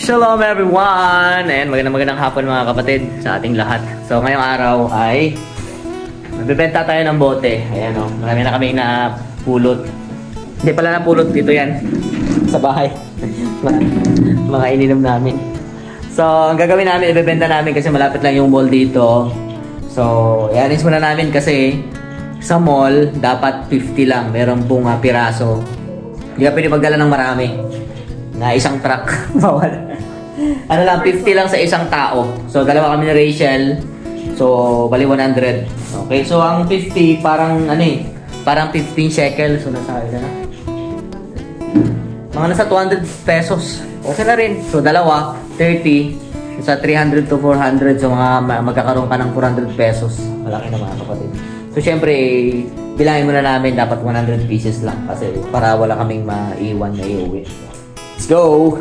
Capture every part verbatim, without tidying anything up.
Shalom everyone! And magandang magandang hapon mga kapatid sa ating lahat. So ngayong araw ay magbebenta tayo ng bote. Ayan o, marami na kami na pulot. Hindi pala na pulot, dito yan sa bahay. Mga ininom namin. So ang gagawin namin, ibebenta namin kasi malapit lang yung mall dito. So i-arrange muna namin kasi sa mall dapat fifty lang. Meron pong uh, piraso. Hindi ka pwede magdala ng marami na isang truck. Bawal. Ano lang, fifty lang sa isang tao. So dalawa kami ni Rachel. So bali one hundred. Okay, so ang fifty parang ano eh, parang fifteen shekels. So nasa ila na. Mga nasa two hundred pesos. Okay na rin. So dalawa, thirty. Sa three hundred to four hundred. So mga magkakaroon ka ng four hundred pesos. Malaki na mga kapatid. So syempre, bilangin muna namin dapat one hundred pieces lang. Kasi para wala kaming maiwan na iuwi. Let's go!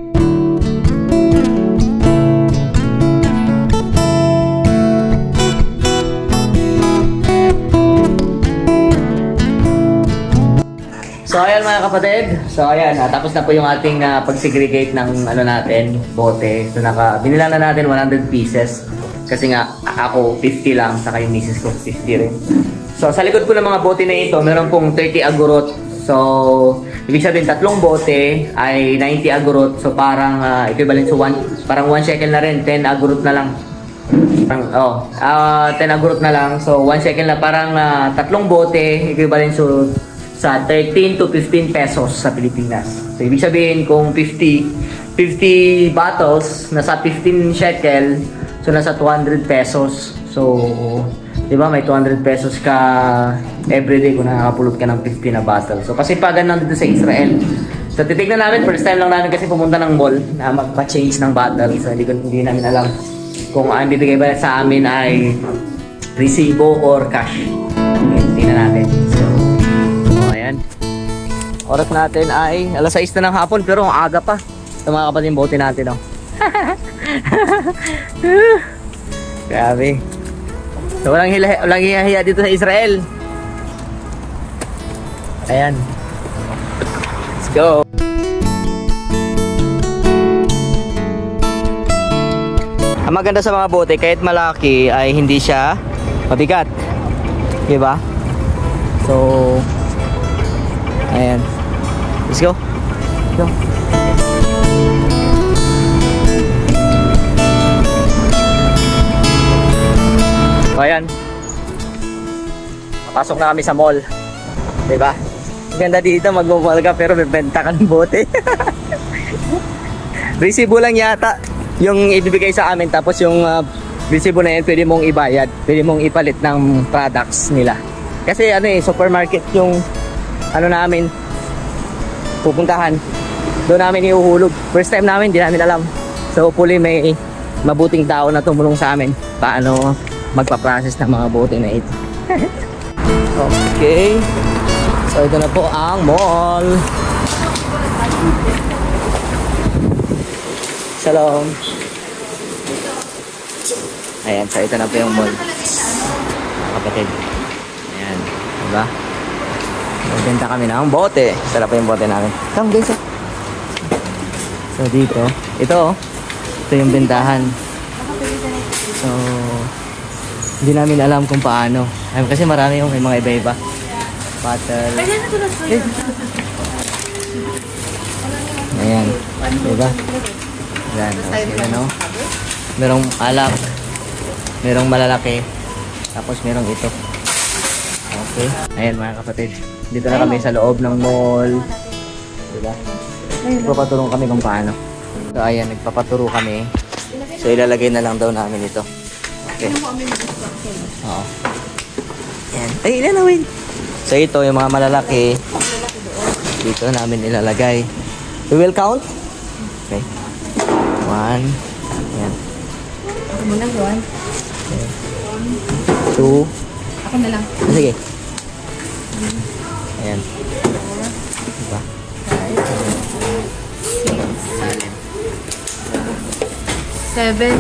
So ayan mga kapatid, so ayan, uh, tapos na po yung ating uh, pag-segregate ng ano natin, bote. So naka, binilang na natin one hundred pieces. Kasi nga, ako fifty lang, saka yung misis ko fifty rin. So sa likod po ng mga bote na ito, meron pong thirty agurot. So, ibig sabihin tatlong bote ay ninety agurot. So parang uh, equivalent to one, parang one shekel na rin, ten agurot na lang. Parang, oh, uh, ten agurot na lang. So one shekel na, parang uh, tatlong bote, equivalent to sa thirteen to fifteen pesos sa Pilipinas. So, ibig sabihin kung fifty, fifty bottles, nasa fifteen shekel, so nasa two hundred pesos. So, di ba, may two hundred pesos ka everyday kung nakakapulot ka ng fifty na bottle. So, kasi pagan lang dito sa Israel. So, titignan namin, first time lang namin kasi pumunta ng mall na magpa-change ng bottle. So, hindi, hindi namin alam kung ang bibigay ba sa amin ay resibo or cash. Okay, tingnan natin. So, oras natin ay alas sais na ng hapon pero ang aga pa. Ito mga kapatid, bote natin, oh. Grabe. So walang hiya, walang hiya dito sa Israel. Ayan. Let's go. Ang maganda sa mga bote, kahit malaki ay hindi siya mabigat. Diba? So ayan. Let's go. Let's go. So, ayan. Pasok na kami sa mall. Diba? Ganda dito, mag-mall ka pero bibenta ka ng bote. Resibo lang yata yung ibibigay sa amin. Tapos yung uh, resibo na yan, pwede mong ibayad. Pwede mong ipalit ng products nila. Kasi ano eh, supermarket yung ano namin pupuntahan, doon namin ihuhulog. First time namin, hindi namin alam. So hopefully may mabuting tao na tumulong sa amin paano magpa-process ng mga bote na ito. Okay, so ito na po ang mall. Shalom. Ayan, so ito na po yung mall, kapatid. Ayan, diba? Magbenta kami ng bote. Sarap pa yung bote namin. Come guys. So dito, ito oh. Ito yung bentahan. So hindi namin alam kung paano. Ay, kasi marami yung may mga iba-iba. Bottle. Ayan. Diba? Ayan. Ayan o. Merong alak. Merong malalaki. Tapos merong ito. Okay. Ayan mga kapatid. Dito na kami sa loob ng mall. Diba? Nagpapaturo kami kung paano. So ayan, nagpapaturo kami. So ilalagay na lang daw namin ito. Okay. Oo. Ayan. Ay, ilan na win. So ito, yung mga malalaki. Dito namin ilalagay. We will count. Okay. One. Ayan. Ako muna, one. Okay. Two. Ako na lang. Sige. Ayan. Diba? Seven.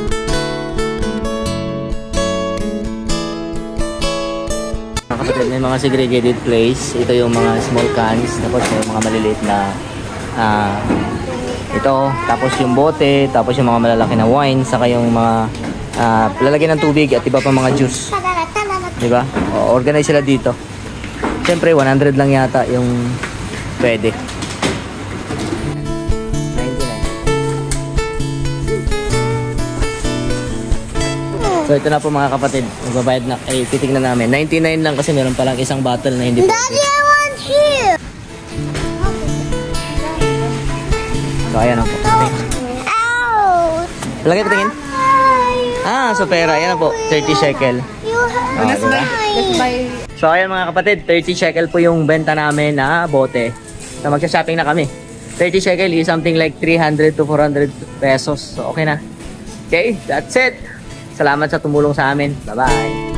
Kapatid, may mga mga segregated place. Ito yung mga small cans. Tapos may mga maliliit na uh, ito. Tapos yung bote. Tapos yung mga malalaki na wine. Saka yung mga uh, lalagyan ng tubig at iba pa mga juice. Diba? O, organize sila dito. Siyempre, one hundred lang yata yung pwede. So ito na po mga kapatid, magbabayad na, ay titignan namin. ninety-nine lang kasi meron palang isang bottle na hindi po. Daddy, I want you! So ayan na po. Ouch! Lagay patingin. Ah, so pera, ayan na po, thirty shekel. You have Oh, diba? Let's buy. So ayan mga kapatid, thirty shekel po yung benta namin na bote. So magsha-shopping na kami. thirty shekel is something like three hundred to four hundred pesos. So okay na. Okay, that's it. Salamat sa tumulong sa amin. Bye-bye.